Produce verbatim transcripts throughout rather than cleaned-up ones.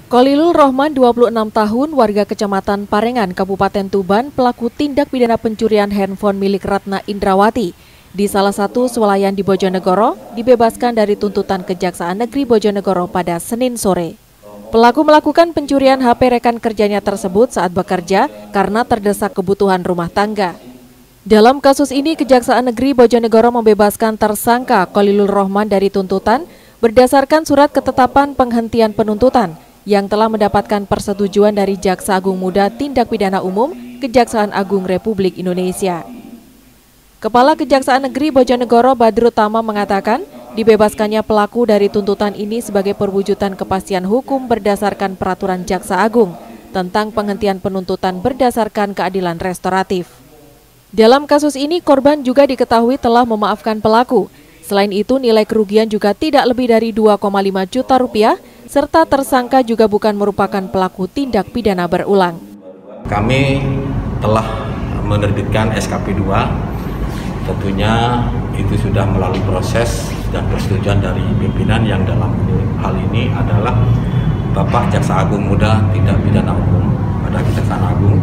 Khalilul Rohman, dua puluh enam tahun, warga Kecamatan Parengan, Kabupaten Tuban, pelaku tindak pidana pencurian handphone milik Ratna Indrawati di salah satu swalayan di Bojonegoro, dibebaskan dari tuntutan Kejaksaan Negeri Bojonegoro pada Senin sore. Pelaku melakukan pencurian H P rekan kerjanya tersebut saat bekerja karena terdesak kebutuhan rumah tangga. Dalam kasus ini, Kejaksaan Negeri Bojonegoro membebaskan tersangka Khalilul Rohman dari tuntutan berdasarkan surat ketetapan penghentian penuntutan yang telah mendapatkan persetujuan dari Jaksa Agung Muda Tindak Pidana Umum Kejaksaan Agung Republik Indonesia. Kepala Kejaksaan Negeri Bojonegoro Badrut Tama mengatakan, dibebaskannya pelaku dari tuntutan ini sebagai perwujudan kepastian hukum berdasarkan peraturan Jaksa Agung tentang penghentian penuntutan berdasarkan keadilan restoratif. Dalam kasus ini, korban juga diketahui telah memaafkan pelaku. Selain itu, nilai kerugian juga tidak lebih dari dua koma lima juta rupiah, serta tersangka juga bukan merupakan pelaku tindak pidana berulang. Kami telah menerbitkan S K P dua, tentunya itu sudah melalui proses dan persetujuan dari pimpinan yang dalam hal ini adalah Bapak Jaksa Agung Muda Tindak Pidana Umum pada Kejaksaan Agung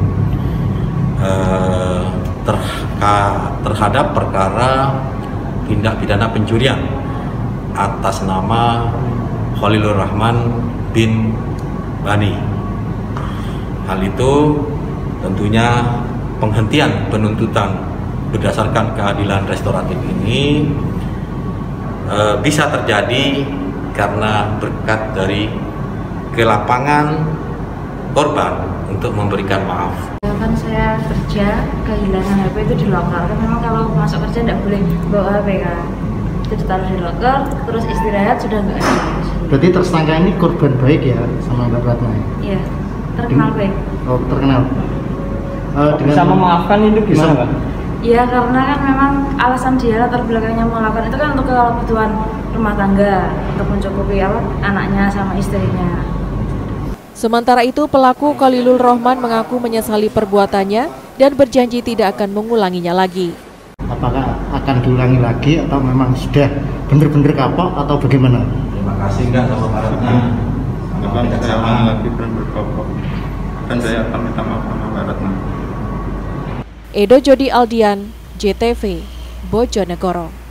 eh, terha, terhadap perkara tindak pidana pencurian atas nama Khalilul Rohman bin Bani. Hal itu tentunya penghentian penuntutan berdasarkan keadilan restoratif ini e, bisa terjadi karena berkat dari kelapangan korban untuk memberikan maaf. Kan saya kerja, kehilangan H P itu di loker. Kan memang kalau masuk kerja tidak boleh bawa H P kan. Itu ditaruh di loker, terus istirahat sudah nggak ada. Berarti tersangka ini korban baik ya sama Mbak Ratna? Iya, terkenal baik. Oh, terkenal. Uh, bisa memaafkan itu gimana, Mbak? Iya, karena kan memang alasan dia latar belakangnya melakukan itu kan untuk kebutuhan rumah tangga, untuk mencukupi apa anaknya sama istrinya. Sementara itu, pelaku Khalilul Rohman mengaku menyesali perbuatannya dan berjanji tidak akan mengulanginya lagi. Apakah akan diulangi lagi atau memang sudah benar-benar kapok atau bagaimana? Terima kasih enggak sama Pak Ratna. Memang saya ulangi lagi benar-benar kapok dan saya akan minta maaf sama Pak Ratna. Edo Jody Aldian, J T V, Bojonegoro.